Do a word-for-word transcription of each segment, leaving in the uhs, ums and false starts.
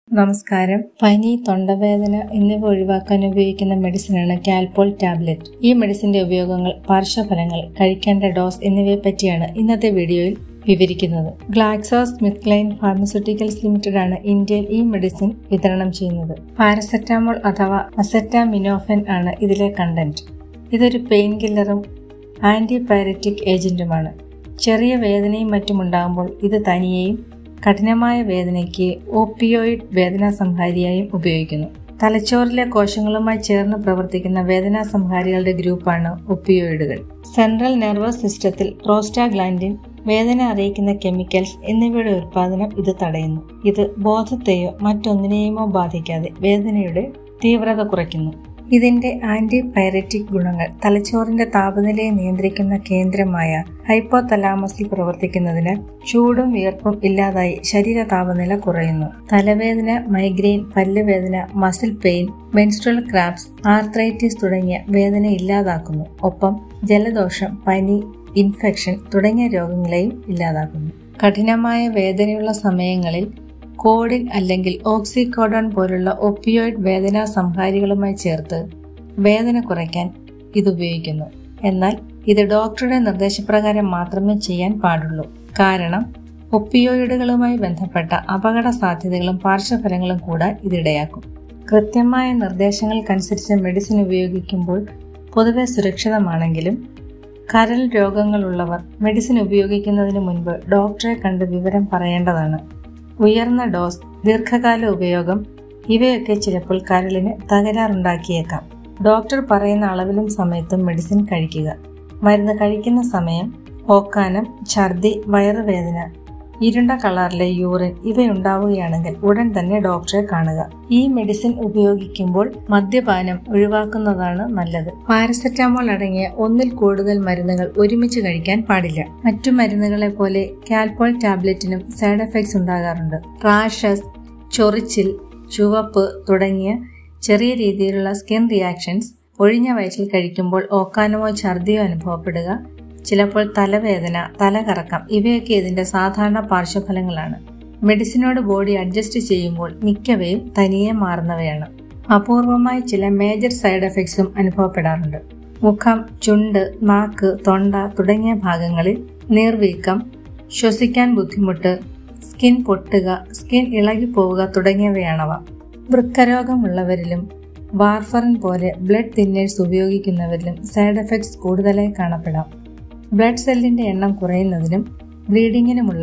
നമസ്കാരം. പനി, തൊണ്ടവേദന എന്നിവ ഒഴിവാക്കാൻ ഉപയോഗിക്കുന്ന മെഡിസിനാണ് കാൽപോൾ ടാബ്ലറ്റ്. ഈ മെഡിസിന്റെ ഉപയോഗങ്ങൾ, പാർശ്വഫലങ്ങൾ, കഴിക്കേണ്ട ഡോസ് എന്നിവയെ പറ്റിയാണ് ഇന്നത്തെ വീഡിയോയിൽ വിവരിക്കുന്നത്. Glaxo Smith Kline pharmaceuticals limited ആണ് ഇന്ത്യയിൽ ഈ മെഡിസിൻ വിതരണം ചെയ്യുന്നത്. പാരസെറ്റാമോൾ അഥവാ അസെറ്റാമിനോഫെൻ ആണ് ഇതിലെ കണ്ടന്റ്. ഇതൊരു പെയിൻ കില്ലറും ആന്റിപൈററ്റിക് ഏജന്റുമാണ്. ചെറിയ വേദനയും മറ്റുമുണ്ടാകുമ്പോൾ ഇത് തനിയെയും കഠിനമായ വേദനയ്ക്ക് ഓപ്പിയോയിഡ് വേദനാ സംഹാരിയായും ഉപയോഗിക്കുന്നു. തലച്ചോറിലെ കോശങ്ങളുമായി ചേർന്ന് പ്രവർത്തിക്കുന്ന വേദനാ സംഹാരികളുടെ ഗ്രൂപ്പാണ് ഒപ്പിയോയിഡുകൾ. സെൻട്രൽ നെർവസ് സിസ്റ്റത്തിൽ പ്രോസ്റ്റാഗ്ലാൻഡിൻ, വേദന അറിയിക്കുന്ന കെമിക്കൽസ് എന്നിവയുടെ ഉത്പാദനം ഇത് തടയുന്നു. ഇത് ബോധത്തെയോ മറ്റൊന്നിനെയുമോ ബാധിക്കാതെ വേദനയുടെ തീവ്രത കുറയ്ക്കുന്നു. ഇതിന്റെ ആന്റിപൈററ്റിക് ഗുണങ്ങൾ തലച്ചോറിന്റെ താപനിലയെ നിയന്ത്രിക്കുന്ന കേന്ദ്രമായ ഹൈപ്പോതലാമസിൽ പ്രവർത്തിക്കുന്നതിനാൽ ചൂടും വിയർപ്പും ഇല്ലാതായി ശരീര താപനില കുറയുന്നു. തലവേദന, മൈഗ്രെയിൻ, പല്ലുവേദന, muscle pain, menstrual cramps, arthritis തുടങ്ങിയ വേദന ഇല്ലാതാക്കുന്നു. ഒപ്പം ജലദോഷം, പനി, ഇൻഫെക്ഷൻ തുടങ്ങിയ രോഗങ്ങളെയും ഇല്ലാതാക്കുന്നു. കഠിനമായ വേദനയുള്ള സമയങ്ങളിൽ കോഡിൻ അല്ലെങ്കിൽ ഓക്സിക്കോഡോൺ പോലുള്ള ഒപ്പിയോയിഡ് വേദനാ സംഹാരികളുമായി ചേർത്ത് വേദന കുറയ്ക്കാൻ ഇത് ഉപയോഗിക്കുന്നു. എന്നാൽ ഇത് ഡോക്ടറുടെ നിർദ്ദേശപ്രകാരം മാത്രമേ ചെയ്യാൻ പാടുള്ളൂ. കാരണം ഒപ്പിയോയിഡുകളുമായി ബന്ധപ്പെട്ട അപകട സാധ്യതകളും പാർശ്വഫലങ്ങളും കൂടാൻ ഇതിടയാക്കും. കൃത്യമായ നിർദ്ദേശങ്ങൾക്കനുസരിച്ച് മെഡിസിൻ ഉപയോഗിക്കുമ്പോൾ പൊതുവെ സുരക്ഷിതമാണെങ്കിലും കരൾ രോഗങ്ങളുള്ളവർ മെഡിസിൻ ഉപയോഗിക്കുന്നതിന് മുൻപ് ഡോക്ടറെ കണ്ട് വിവരം പറയേണ്ടതാണ്. ഉയർന്ന ഡോസ്, ദീർഘകാല ഉപയോഗം ഇവയൊക്കെ ചിലപ്പോൾ കരളിന് തകരാറുണ്ടാക്കിയേക്കാം. ഡോക്ടർ പറയുന്ന അളവിലും സമയത്തും മെഡിസിൻ കഴിക്കുക. മരുന്ന് കഴിക്കുന്ന സമയം ഓക്കാനം, ഛർദി, വയറുവേദന, ഇരുണ്ട കളറിലെ യൂറിൻ ഇവയുണ്ടാവുകയാണെങ്കിൽ ഉടൻ തന്നെ ഡോക്ടറെ കാണുക. ഈ മെഡിസിൻ ഉപയോഗിക്കുമ്പോൾ മദ്യപാനം ഒഴിവാക്കുന്നതാണ് നല്ലത്. പാരസെറ്റാമോൾ അടങ്ങിയ ഒന്നിൽ കൂടുതൽ മരുന്നുകൾ ഒരുമിച്ച് കഴിക്കാൻ പാടില്ല. മറ്റു മരുന്നുകളെ പോലെ കാൽപോൾ ടാബ്ലറ്റിനും സൈഡ് എഫക്ട്സ് ഉണ്ടാകാറുണ്ട്. റാഷസ്, ചൊറിച്ചിൽ, ചുവപ്പ് തുടങ്ങിയ ചെറിയ രീതിയിലുള്ള സ്കിൻ റിയാക്ഷൻസ്, ഒഴിഞ്ഞ വയറ്റിൽ കഴിക്കുമ്പോൾ ഓക്കാനമോ ഛർദിയോ അനുഭവപ്പെടുക, ചിലപ്പോൾ തലവേദന, തലകറക്കം ഇവയൊക്കെ ഇതിന്റെ സാധാരണ പാർശ്വഫലങ്ങളാണ്. മെഡിസിനോട് ബോഡി അഡ്ജസ്റ്റ് ചെയ്യുമ്പോൾ മിക്കവയും തനിയെ മാറുന്നവയാണ്. അപൂർവമായി ചില മേജർ സൈഡ് എഫക്ട്സും അനുഭവപ്പെടാറുണ്ട്. മുഖം, ചുണ്ട്, നാക്ക്, തൊണ്ട തുടങ്ങിയ ഭാഗങ്ങളിൽ നീർവീക്കം, ശ്വസിക്കാൻ ബുദ്ധിമുട്ട്, സ്കിൻ പൊട്ടുക, സ്കിൻ ഇളകിപ്പോവുക തുടങ്ങിയവയാണവ. വൃക്കരോഗമുള്ളവരിലും വാർഫറിൻ പോലെ ബ്ലഡ് തിന്നേഴ്സ് ഉപയോഗിക്കുന്നവരിലും സൈഡ് എഫക്ട്സ് കൂടുതലായി കാണപ്പെടാം. ബ്ലഡ് സെല്ലിന്റെ എണ്ണം കുറയുന്നതിനും ബ്ലീഡിങ്ങിനുമുള്ള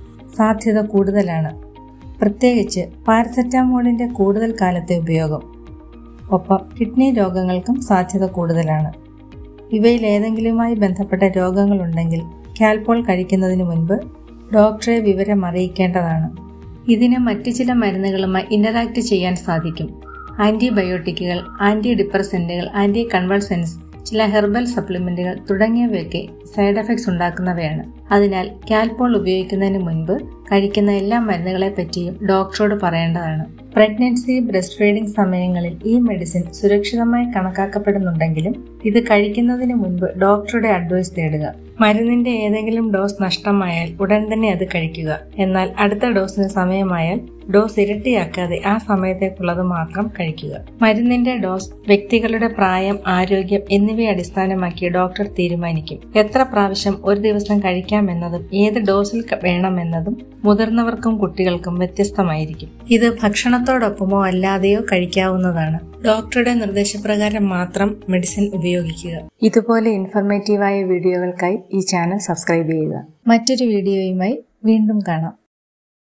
സാധ്യത കൂടുതലാണ്, പ്രത്യേകിച്ച് പാരസെറ്റാമോളിന്റെ കൂടുതൽ കാലത്തെ ഉപയോഗം. ഒപ്പം കിഡ്നി രോഗങ്ങൾക്കും സാധ്യത കൂടുതലാണ്. ഇവയിൽ ഏതെങ്കിലുമായി ബന്ധപ്പെട്ട രോഗങ്ങളുണ്ടെങ്കിൽ കാൽപോൾ കഴിക്കുന്നതിന് മുൻപ് ഡോക്ടറെ വിവരം അറിയിക്കേണ്ടതാണ്. ഇതിന് മറ്റു ചില മരുന്നുകളുമായി ഇന്ററാക്ട് ചെയ്യാൻ സാധിക്കും. ആന്റിബയോട്ടിക്കുകൾ, ആന്റി ഡിപ്രസന്റുകൾ, ആന്റി കൺവൾസൻസ്, ചില ഹെർബൽ സപ്ലിമെന്റുകൾ തുടങ്ങിയവയൊക്കെ സൈഡ് എഫക്ട്സ് ഉണ്ടാക്കുന്നവയാണ്. അതിനാൽ കാൽപോൾ ഉപയോഗിക്കുന്നതിന് മുൻപ് കഴിക്കുന്ന എല്ലാ മരുന്നുകളെ പറ്റിയും ഡോക്ടറോട് പറയേണ്ടതാണ്. പ്രഗ്നൻസി, ബ്രസ്റ്റ് ഫീഡിംഗ് സമയങ്ങളിൽ ഈ മെഡിസിൻ സുരക്ഷിതമായി കണക്കാക്കപ്പെടുന്നുണ്ടെങ്കിലും ഇത് കഴിക്കുന്നതിന് മുൻപ് ഡോക്ടറുടെ അഡ്വൈസ് തേടുക. മരുന്നിന്റെ ഏതെങ്കിലും ഡോസ് നഷ്ടമായാൽ ഉടൻ തന്നെ അത് കഴിക്കുക. എന്നാൽ അടുത്ത ഡോസിന് സമയമായാൽ ഡോസ് ഇരട്ടിയാക്കാതെ ആ സമയത്തേക്കുള്ളത് മാത്രം കഴിക്കുക. മരുന്നിന്റെ ഡോസ് വ്യക്തികളുടെ പ്രായം, ആരോഗ്യം എന്നിവയെ അടിസ്ഥാനമാക്കി ഡോക്ടർ തീരുമാനിക്കും. എത്ര പ്രാവശ്യം ഒരു ദിവസം കഴിക്കാമെന്നതും ഏത് ഡോസിൽ വേണമെന്നതും മുതിർന്നവർക്കും കുട്ടികൾക്കും വ്യത്യസ്തമായിരിക്കും. ഇത് ഭക്ഷണത്തോടൊപ്പമോ അല്ലാതെയോ കഴിക്കാവുന്നതാണ്. ഡോക്ടറുടെ നിർദ്ദേശപ്രകാരം മാത്രം മെഡിസിൻ ഉപയോഗിക്കുക. ഇതുപോലെ ഇൻഫർമേറ്റീവായ വീഡിയോകൾക്കായി ഈ ചാനൽ സബ്സ്ക്രൈബ് ചെയ്യുക. മറ്റൊരു വീഡിയോയുമായി വീണ്ടും കാണാം.